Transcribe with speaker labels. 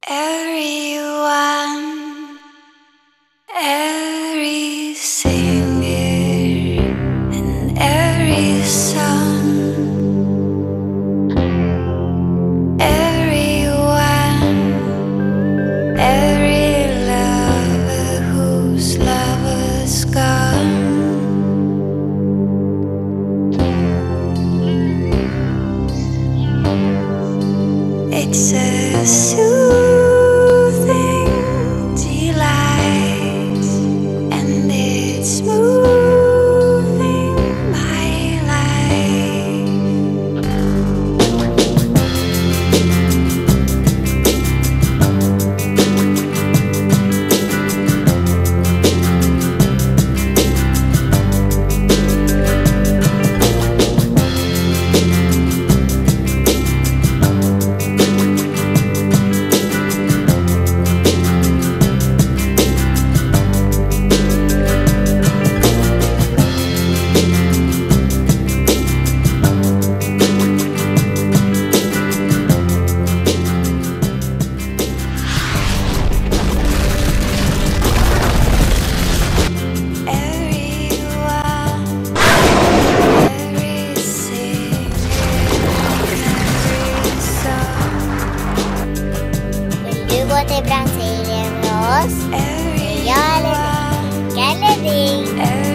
Speaker 1: Everyone, every singer and every song, everyone, every lover whose love was gone. It's a soothing delight, and it's moving my life.
Speaker 2: Vill du gå till Brasilien med oss? Jag är Pappaledig.